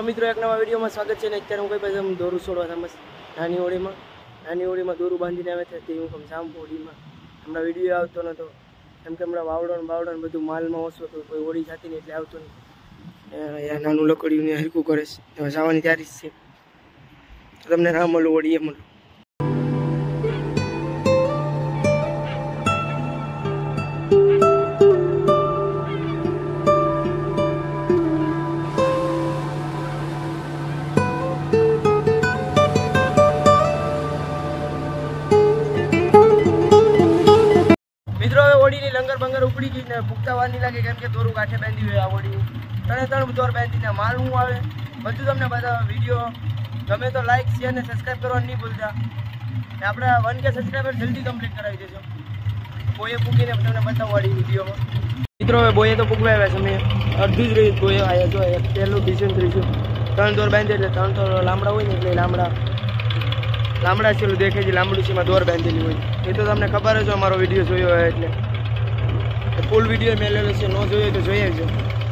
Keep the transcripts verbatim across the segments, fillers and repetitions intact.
Hello मित्रों, एक नवा वीडियो में स्वागत है। अत्यारे हूँ कई पास दोरू छोड़वा था मस्त नानी होड़ी में नानी होड़ी में दोरू बांधी आवे थे हूँ कम जाम होड़ी में हमें वीडियो आवतो नतो केम के हमें वावड़ो ने बावड़ो ने बधुं माल में ओछो तो कोई होड़ी जाती नहीं एटले आवतो नहीं। या नानू लकड़ियों ने हरकू करे छे जवानी तैयारी छे। तमने ना मळ्યું होड़ी ए मळ्યું। मित्रों हवे होड़ी लंगर बंगर उपड़ी गई ने पुख्ता વાર नहीं लागे केम के दोरू काठे बांधी हुई आ होड़ी तणे त्रण दोर बांधीने माल हूँ आवे बधुं तमने बतावे। वीडियो गमे तो लाइक शेयर ने सब्सक्राइब करवानुं नहीं भूलता। आपणे वन के सब्सक्राइबर जल्दी कम्प्लीट करावी देशो। बोये पूकीने तमने बतावुं वाળી वीडियो में। मित्रों हवे बोये तो पूकवा आव्या छे। मैं अर्धी ज रही बोये आया जो एक पहेलुं बीजुं त्रीजुं त्रण दोर बांधी एटले त्रण तो लांबड़ा होय ने एटले लांबड़ा लांबड़ा छेलुं देखे छे लांबड़ू छे दोर बांधेली होय ए तो तमने खबर ज अमारो विडियो जोयो होय एटले फूल विडियो मेलेलो छे। न जोयो तो जोई आवजो।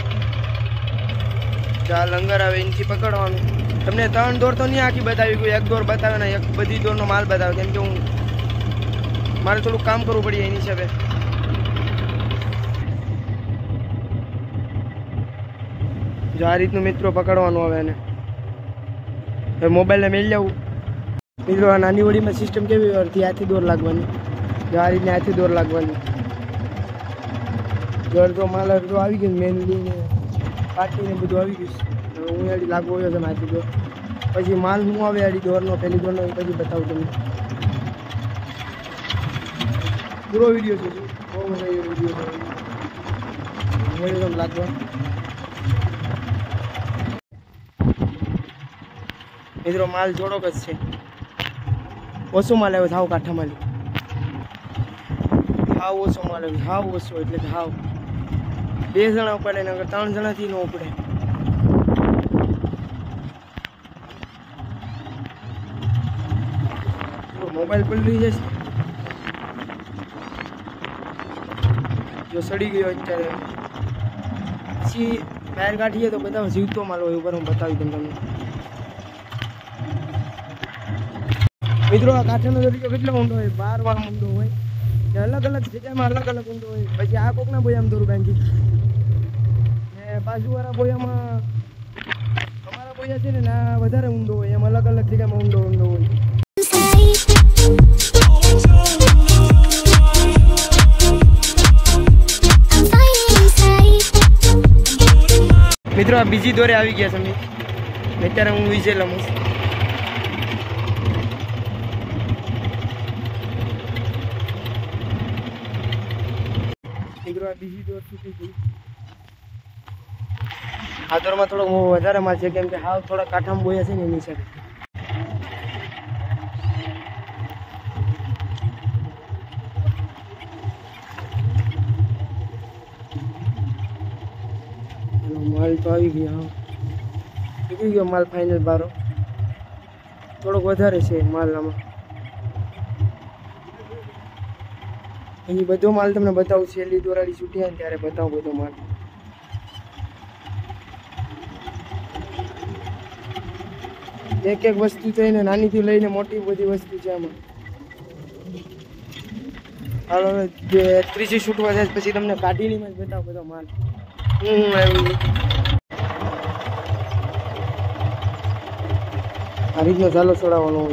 जा लंगर आवे इनथी पकड़वानुं। तमने त्रण दोर तो नहीं आखी बतावी कोई एक दोर बतावे ने एक बधी दोरनो माल बतावे केम के हूँ मारे थोड़ું काम करવું પડે એની હિસાબે। જો આ રીતનું મિત્રો પકડવાનું આવે ને હવે મોબાઈલ ને મેલી જાવું। મિત્રો આ નાની હોડીમાં સિસ્ટમ કેવી અડધી હાથી દોર લાગવાની જો આ રીતની હાથી દોર લાગવાની જો અડધો માલ અડધો આવી ગયો મેનલી ને પાટી ને બધું આવી ગયું હવે હું એડી લાગવો હોય છે હાથી દોર પછી માલ હું આવે એડી દોરનો પહેલી દોરનો પછી બતાવું તમને પૂરો વિડીયો છે બહુ મજા આવી વિડીયો મને તો લાગવા। મિત્રો માલ જોડોક જ છે ઓછો માલ આવ્યો હાવ કાઠા માલ હાવ ઓછો માલ આવ્યો હાવ ઓછો એટલે હાવ બે જણા ઉપડે ને ત્રણ જણાથી ન ઉપડે। મોબાઈલ પલટી જશે जो सड़ी गयो अत्यारे पछी बहार काढीए तो बधा जीवतो माल होय उपर हूँ बतावी दऊं तमने। मित्रों आ काठेनो दरियो केटलो ऊंडो होय बार वार ऊंडो होय अलग अलग जग्यामां अलग अलग ऊंडो होय। पछी आ कोकना बोयामां दोरू बांधी ने बाजूवाळा बोयामां अमारा बोया छे ने ना वधारे ऊंडो होय एम अलग अलग जग्यामां ऊंडो ऊंडो होय। मित्रों आ बीजी दोरे आई गया समय अत्यारे हूँ विजेला मस्त। मित्रों आ बीजी दोर छूटी गई आ दोर में थोड़ा वधारे माल छे केम के हाव थोड़ा काठामां बोया छे ने एनी हिसाबे। माल तो आई गया हाँ निकली गयो माल फाइनल बारो थोड़ोक वधारे छे माल आमां। अहीं बधो माल तमने बतावुं छेल्ली दोराड़ी छूटी आवे त्यारे बतावुं बधो माल। एक एक वस्तु छे ने नानी थी लईने मोटी बधी वस्तु छे आमां। हाल हवे जे त्रीजी छूटवा जाय पछी तमने काढीने में बताव बधो माल हूँ आवी आ रीतना झालो चढ़ावવાનો હોય।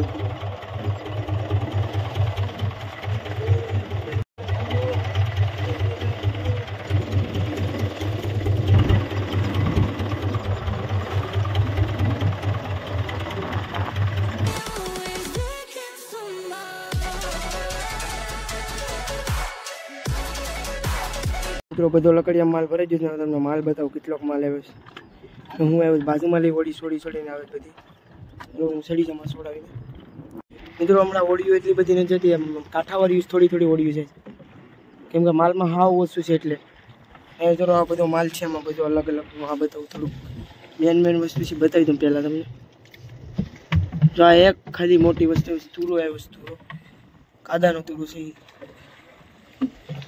મિત્રો બધો લકડિયા માલ ભરાઈ ગયો છે તમને માલ બતાવું કેટલોક માલ આવ્યો છે। હું આવ્યો બાજુમાં લઈ હોડી છોડી છોડીને આવે બધી હું સડી જમા છોડાવીને। મિત્રો હમણાં હોડીઓ એટલી બધી નથી જતી એમ કાંઠાવાળી થોડી થોડી હોડીઓ છે કેમ કે માલમાં હાવ ઓછું છે એટલે એ જો આ બધો માલ છે એમાં બધું અલગ અલગ હું આ બતાવું થોડુંક મેન મેન વસ્તુ છે બતાવી દઉં પહેલાં તમને। જો આ એક ખાલી મોટી વસ્તુ છે તુરો આવ્યો છે તુરો કાદાનો તુરો છે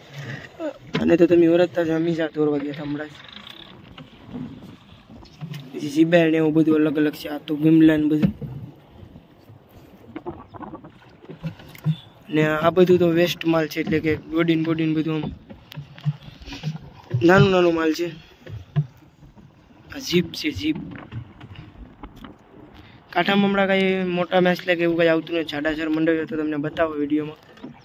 અને તો તમે ઓરતતા જ હંમેશા દોરવા ગયા હમણાં પછી જીબેર ને એવું બધું અલગ અલગ છે. આ તો ગિમલા ને બધું, ને આ બધું તો વેસ્ટ માલ છે, એટલે કે બોડીન બોડીન બધું આમ નાનું નાનું માલ છે. આ જીપ છે, જીપ. કાંઠામાં હમણાં કાંઈ મોટા મેચ લાગે એવું કાંઈ આવતું નથી. જાડાસર મંડળ તો તમને બતાવો વિડીયોમાં.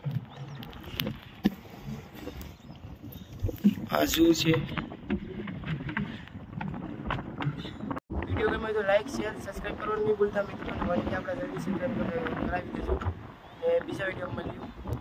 આ ઝૂ છે. વિડીયો ગમે તો લાઈક શેર સબસ્ક્રાઈબ કરવાનું નહીં ભૂલતા મિત્રો. અને વળી આપણે જલ્દી સબસ્ક્રાઈબ કરાવી દેજો. ને બીજા વિડીયોમાં મળીએ.